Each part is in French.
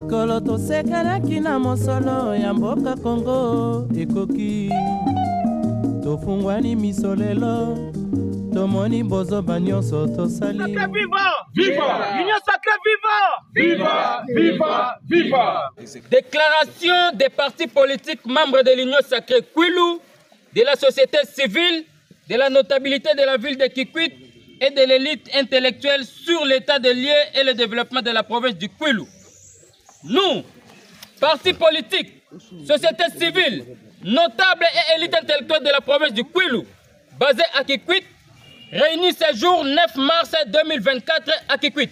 Mikolo tosekanaki na mosolo ya mboka Kongo ekoki tofungwani misolelo tomoni bozoba nyonso tosali. Sacré vivant! Viva! L'Union sacrée vivant! Viva! Viva! Viva! Déclaration des partis politiques membres de l'Union sacrée Kwilu, de la société civile, de la notabilité de la ville de Kikwit et de l'élite intellectuelle sur l'état des lieux et le développement de la province du Kwilu. Nous, partis politiques, société civile, notables et élite intellectuelle de la province du Kwilu, basés à Kikwit, réunis ce jour 9 mars 2024 à Kikwit.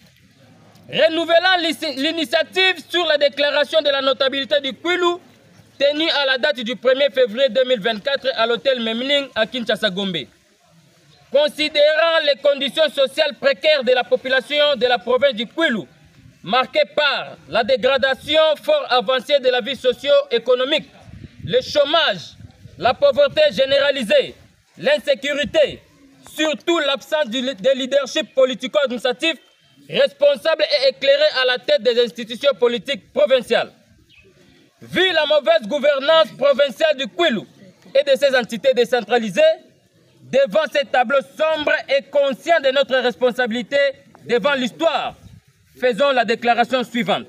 Renouvelant l'initiative sur la déclaration de la notabilité du Kwilu, tenue à la date du 1er février 2024 à l'hôtel Memling à Kinshasa-Gombe. Considérant les conditions sociales précaires de la population de la province du Kwilu, marquée par la dégradation fort avancée de la vie socio-économique, le chômage, la pauvreté généralisée, l'insécurité, surtout l'absence de leadership politico-administratif responsable et éclairé à la tête des institutions politiques provinciales. Vu la mauvaise gouvernance provinciale du Kwilu et de ses entités décentralisées, devant ces tableaux sombres et conscients de notre responsabilité devant l'histoire, faisons la déclaration suivante.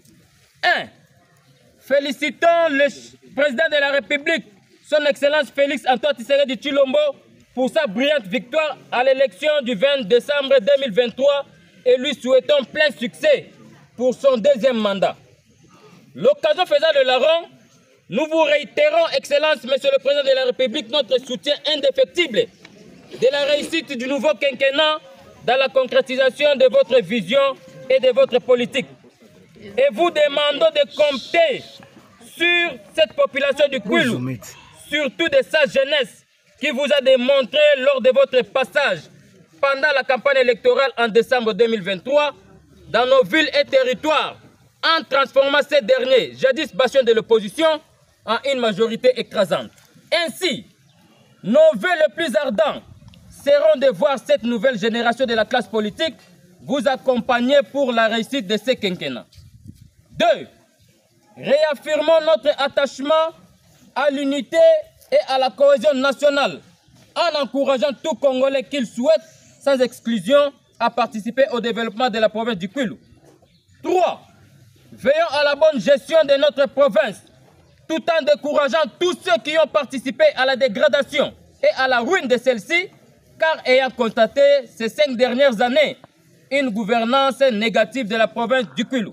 1. Félicitons le président de la République, son Excellence Félix Antoine Tshisekedi Tshilombo, pour sa brillante victoire à l'élection du 20 décembre 2023 et lui souhaitons plein succès pour son deuxième mandat. L'occasion faisant de la ronde, nous vous réitérons, Excellence, Monsieur le Président de la République, notre soutien indéfectible de la réussite du nouveau quinquennat dans la concrétisation de votre vision et de votre politique. Et vous demandons de compter sur cette population du Kwilu, surtout de sa jeunesse, qui vous a démontré lors de votre passage pendant la campagne électorale en décembre 2023 dans nos villes et territoires, en transformant ces derniers, jadis bastions de l'opposition, en une majorité écrasante. Ainsi, nos vœux les plus ardents seront de voir cette nouvelle génération de la classe politique vous accompagner pour la réussite de ces quinquennats. 2. Réaffirmons notre attachement à l'unité et à la cohésion nationale, en encourageant tout Congolais qu'il souhaite, sans exclusion, à participer au développement de la province du Kwilu. 3. Veillons à la bonne gestion de notre province, tout en décourageant tous ceux qui ont participé à la dégradation et à la ruine de celle-ci, car ayant constaté ces 5 dernières années une gouvernance négative de la province du Kwilu.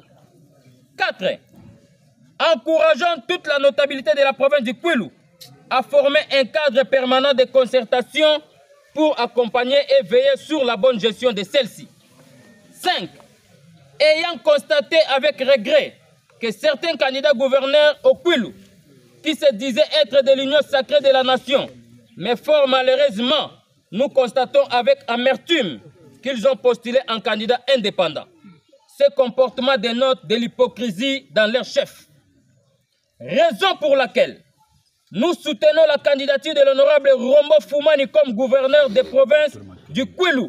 4. Encourageons toute la notabilité de la province du Kwilu à former un cadre permanent de concertation pour accompagner et veiller sur la bonne gestion de celle-ci. 5. Ayant constaté avec regret que certains candidats gouverneurs au Kwilu, qui se disaient être de l'union sacrée de la nation, mais fort malheureusement, nous constatons avec amertume qu'ils ont postulé en candidat indépendant. Ce comportement dénote de l'hypocrisie dans leur chef. Raison pour laquelle nous soutenons la candidature de l'honorable Rombo Foumani comme gouverneur des provinces du Kwilu,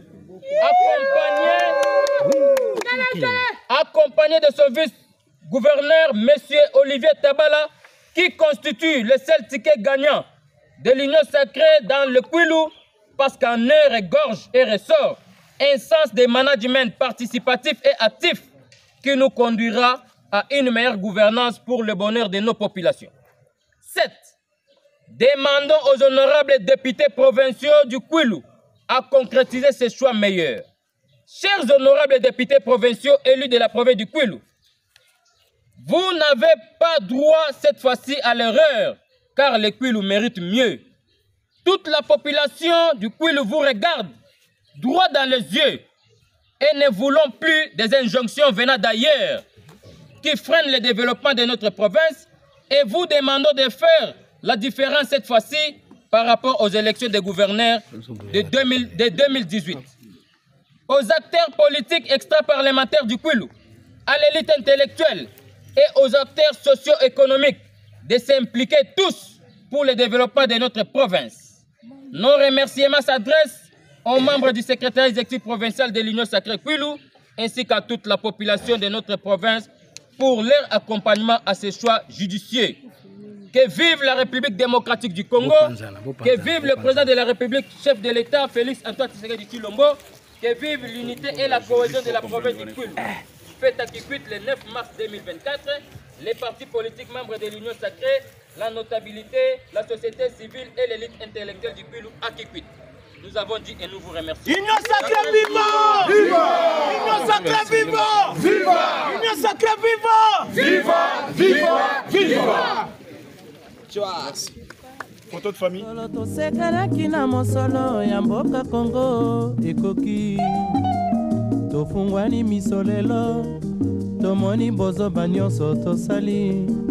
accompagné de son vice-gouverneur, M. Olivier Tabala, qui constitue le seul ticket gagnant de l'Union sacrée dans le Kwilu, parce qu'en heure et gorge et ressort, un sens de management participatif et actif qui nous conduira à une meilleure gouvernance pour le bonheur de nos populations. 7. Demandons aux honorables députés provinciaux du Kwilu à concrétiser ces choix meilleurs. Chers honorables députés provinciaux élus de la province du Kwilu, vous n'avez pas droit cette fois-ci à l'erreur, car le Kwilu mérite mieux. Toute la population du Kwilu vous regarde droit dans les yeux et ne voulons plus des injonctions venant d'ailleurs qui freinent le développement de notre province et vous demandons de faire la différence cette fois-ci par rapport aux élections des gouverneurs de 2018. Aux acteurs politiques extra-parlementaires du Kwilu, à l'élite intellectuelle et aux acteurs socio-économiques de s'impliquer tous pour le développement de notre province. Nos remerciements s'adressent aux membres du secrétariat exécutif provincial de l'Union sacrée Kwilu ainsi qu'à toute la population de notre province pour leur accompagnement à ces choix judicieux. Que vive la République démocratique du Congo, que vive le président de la République, chef de l'État, Félix Antoine Tshisekedi Tshilombo, que vive l'unité et la cohésion de la province du Kwilu. Fête à Kikwit le 9 mars 2024, les partis politiques membres de l'Union sacrée, la notabilité, la société civile et l'élite intellectuelle du Kwilu à Kikwit. Nous avons dit et nous vous remercions. Union sacrée vivant! Viva! Union sacrée vivant! Viva! Union sacrée vivant! Viva! Viva! Viva! Merci. Photo de famille. tosekanaki na mosolo ya mboka Kongo ekoki tofungwani miso lelo tomoni bozoba nyonso tosali